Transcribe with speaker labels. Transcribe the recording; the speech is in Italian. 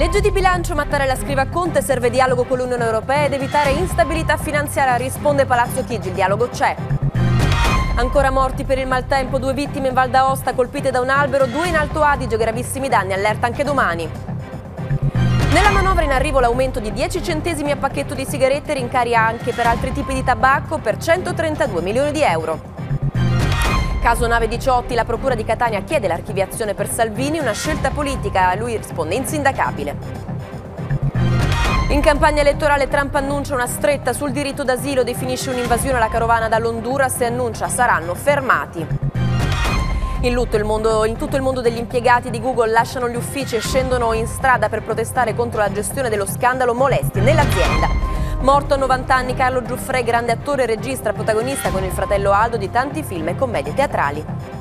Speaker 1: Legge di bilancio, Mattarella scrive a Conte, serve dialogo con l'Unione Europea ed evitare instabilità finanziaria, risponde Palazzo Chigi, il dialogo c'è. Ancora morti per il maltempo, 2 vittime in Val d'Aosta colpite da un albero, 2 in Alto Adige, gravissimi danni, allerta anche domani. Nella manovra in arrivo l'aumento di 10 centesimi a pacchetto di sigarette, rincari anche per altri tipi di tabacco per 132 milioni di euro. Caso Nave 18, la procura di Catania chiede l'archiviazione per Salvini, una scelta politica, lui risponde insindacabile. In campagna elettorale Trump annuncia una stretta sul diritto d'asilo, definisce un'invasione alla carovana dall'Honduras e annuncia saranno fermati. In tutto il mondo degli impiegati di Google lasciano gli uffici e scendono in strada per protestare contro la gestione dello scandalo molestie nell'azienda. Morto a 90 anni Carlo Giuffre, grande attore e regista, protagonista con il fratello Aldo di tanti film e commedie teatrali.